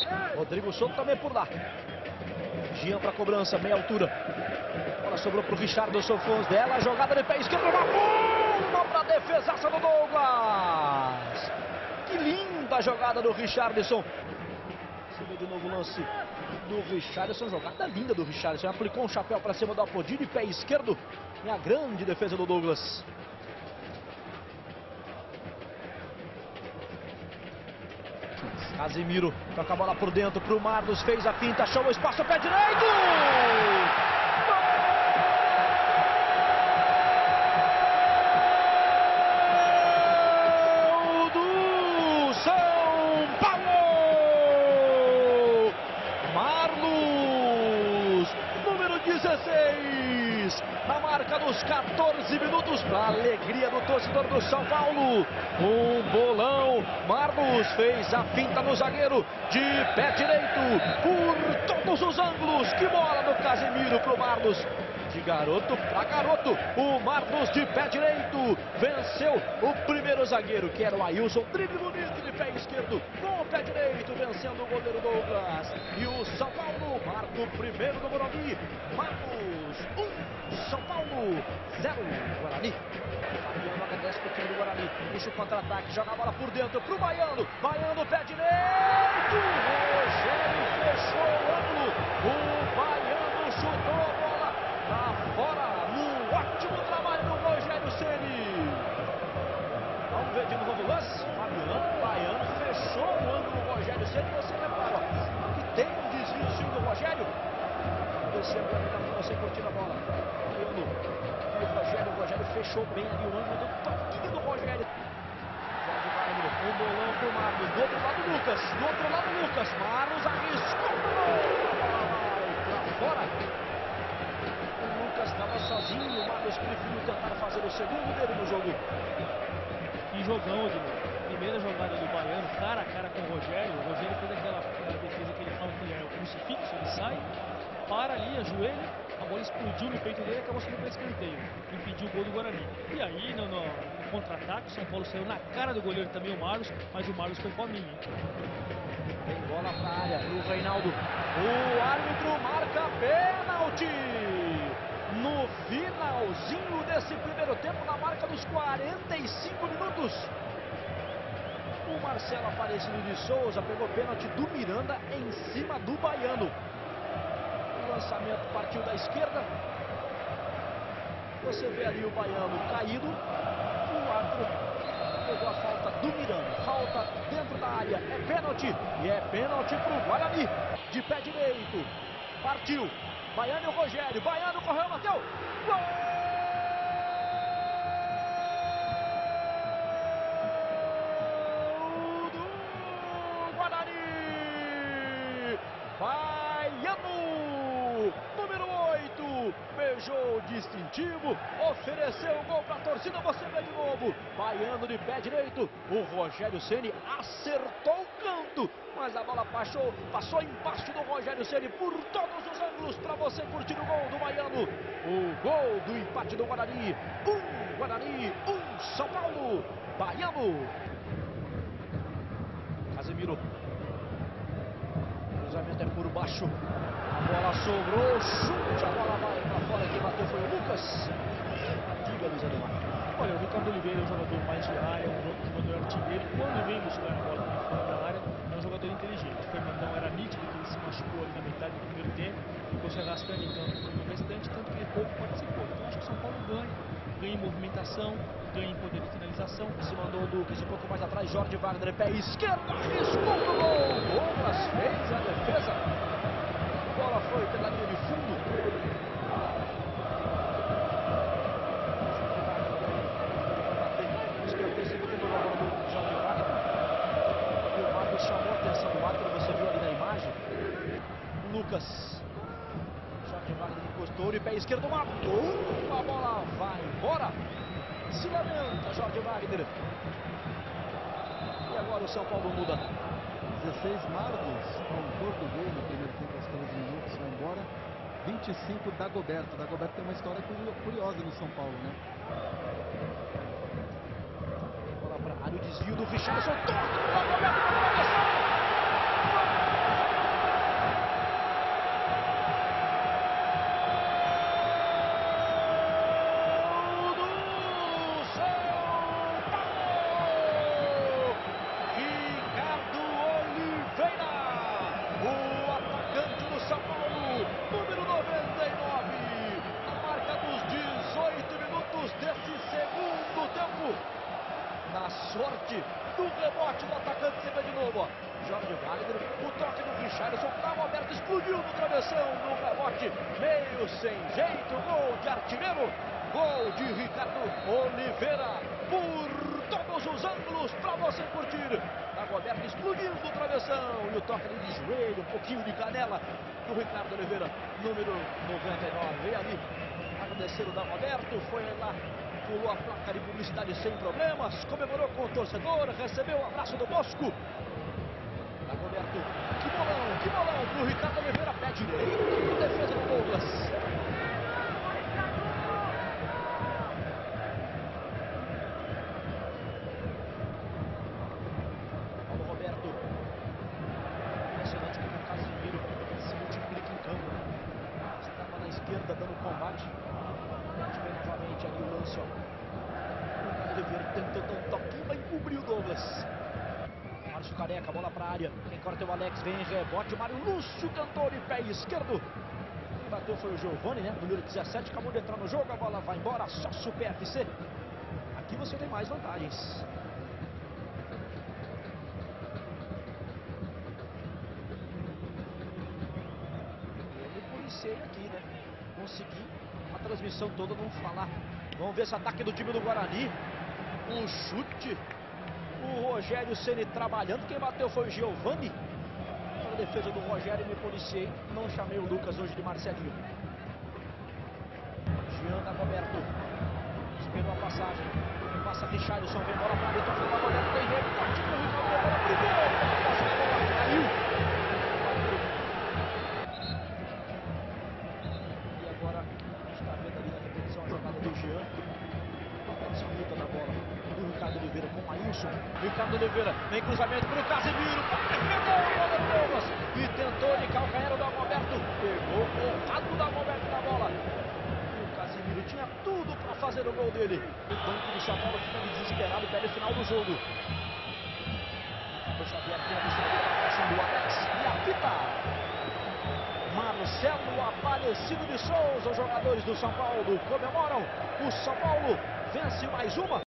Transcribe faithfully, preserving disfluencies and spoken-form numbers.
Rodrigo Souto também por lá. Jean para cobrança, meia altura. Bola sobrou para o Richarlison Fons dela. Jogada de pé esquerdo. Uma bomba para a defesaça do Douglas. Que linda jogada do Richarlison. Você vê de novo o lance do Richarlison. Jogada linda do Richarlison. Aplicou um chapéu para cima do Apodi de pé esquerdo. E a grande defesa do Douglas. Casemiro toca a bola por dentro para o Marlos, fez a finta, achou o espaço, pé direito! Gol do São Paulo! Marlos, número dezesseis, na marca dos quatorze minutos, para a alegria do torcedor do São Paulo. Um bolão, Marlos fez a finta no zagueiro de pé direito por todos os ângulos. Que bola do Casemiro pro Marlos. De garoto para garoto, o Marlos de pé direito venceu o primeiro zagueiro, que era o Ailson. Drible bonito de pé esquerdo com o pé direito, vencendo o goleiro Douglas. E o São Paulo marca o primeiro do Morumbi. Marlos um, São Paulo zero, Guarani. Fabiano agradece pro time do Guarani, puxa o contra-ataque, joga a bola por dentro pro Baiano. Baiano, pé direito, Rogério fechou o ângulo. O Baiano chutou a bola pra fora, no ótimo trabalho do Rogério Ceni. Vamos ver de novo o lance. Fabiano, Baiano fechou o ângulo do Rogério Ceni. Você repara, ó, que tem um desvio sim do Rogério. Descendo ali para você curtir a bola. Baiano e o Rogério, o Rogério fechou bem ali o ângulo do toquinho do Rogério. Jorge Wagner, um bolão pro Marlos, do outro lado Lucas, do outro lado Lucas, Marlos arriscou, pra fora. O Lucas estava sozinho, o Marlos preferiu tentar fazer o segundo dele no jogo. Que jogão, Edmundo. Primeira jogada do Baiano, cara a cara com o Rogério. O Rogério fez aquela, aquela defesa que ele fala que é o crucifixo, ele sai, para ali, ajoelha, a bola explodiu no peito dele e acabou sendo para escanteio. Impediu o gol do Guarani. E aí, no, no, no contra-ataque, o São Paulo saiu na cara do goleiro também, o Marlos, mas o Marlos foi fominha, hein? Tem bola para a área, o Reinaldo. O árbitro marca pênalti. No finalzinho desse primeiro tempo, na marca dos quarenta e cinco minutos. O Marcelo Aparecido de Souza pegou pênalti do Miranda em cima do Baiano. O lançamento partiu da esquerda. Você vê ali o Baiano caído. O árbitro pegou a falta do Miranda. Falta dentro da área. É pênalti. E é pênalti para o Guarani. De pé direito. Partiu. Baiano e o Rogério. Baiano correu, bateu. Gol! Baiano, número oito, beijou distintivo, ofereceu o gol para a torcida, você vê de novo, Baiano de pé direito, o Rogério Ceni acertou o canto, mas a bola passou, passou embaixo do Rogério Ceni por todos os ângulos para você curtir o gol do Baiano, o gol do empate do Guarani, um Guarani, um São Paulo, Baiano. Casemiro. O cruzamento é por baixo, a bola sobrou, chute, a bola vai para fora, quem bateu foi o Lucas. Diga, Luiz Ademar. Olha, o Ricardo Oliveira é um jogador mais de área, um jogador artilheiro. Quando vem buscar a bola para fora da área, é um jogador inteligente. O Fernandão era nítido que ele se machucou ali na metade do primeiro tempo, ficou se arrastando em campo no restante, tanto que ele pouco participou. Então acho que o São Paulo ganha, ganha em movimentação, ganha em poder de finalização. Se mandou o Lucas um pouco mais atrás, Jorge Wagner, pé esquerdo, arriscou pro gol. Douglas fez a defesa. A bola foi pela linha de fundo. Chamou a atenção do árbitro, você viu ali na imagem. Lucas. Jorge Wagner encostou e pé esquerdo matou. A bola vai embora. Se lamenta Jorge Wagner. E agora o São Paulo muda. dezesseis Marlos, autor do gol no primeiro tempo aos treze minutos, vai embora. vinte e cinco Dagoberto. Dagoberto tem uma história curiosa no São Paulo, né? Bola para área, o desvio do Richarlison. Toca! Dagoberto na travessão! bola. Jorge Wagner, o toque do Richarlison, Dagoberto explodiu no travessão, no rebote, meio sem jeito, gol de artilheiro, gol de Ricardo Oliveira, por todos os ângulos, para você curtir. Dagoberto explodiu no travessão, e o toque de joelho, um pouquinho de canela, do Ricardo Oliveira, número noventa e nove, veio ali, agradecer o Dagoberto, foi lá, pulou a placa de publicidade sem problemas, comemorou com o torcedor, recebeu o abraço do Bosco. Dagoberto, que bolão, que bolão pro Ricardo Oliveira, pé direito pro defesa do Douglas. Paulo Roberto, impressionante como o Casimiro se multiplica em campo, né? Estava na esquerda dando combate, perde bem novamente ali o lance, ó. O Ricardo Oliveira tentou dar um toquinho, vai encobrir o Douglas. Márcio Careca, bola para a área, quem corta é o Alex, vem em rebote, Mário Lúcio tentou de pé esquerdo, quem bateu foi o Giovani, né, número dezessete, acabou de entrar no jogo, a bola vai embora, sócio P F C, aqui você tem mais vantagens. Eu me policiei aqui, né, consegui a transmissão toda não falar. Vamos ver esse ataque do time do Guarani, o chute, o Rogério Ceni trabalhando, quem bateu foi o Giovani. Para a defesa do Rogério, me policiei, não chamei o Lucas hoje de Marcelinho. Jean Dagoberto, esperou a passagem, passa Richarlison, vem bola para dentro, o Dagoberto tem rebote pro Ricardo Oliveira, primeiro, a bola caiu. E agora, a gente está vendo ali na repetição a jogada do Jean, a disputa da bola do Ricardo Oliveira com o Ailson. Ricardo Oliveira, vem cruzamento para o Casimiro, pegou o goleiro Douglas e tentou de calcanhar o Dagoberto, pegou o rabo do Dagoberto na bola. E o Casimiro tinha tudo para fazer o gol dele. O banco do São Paulo fica desesperado, pede o final do jogo. O Xavier tem a visão do Alex e apita. Marcelo Aparecido de Souza, os jogadores do São Paulo comemoram. O São Paulo vence mais uma.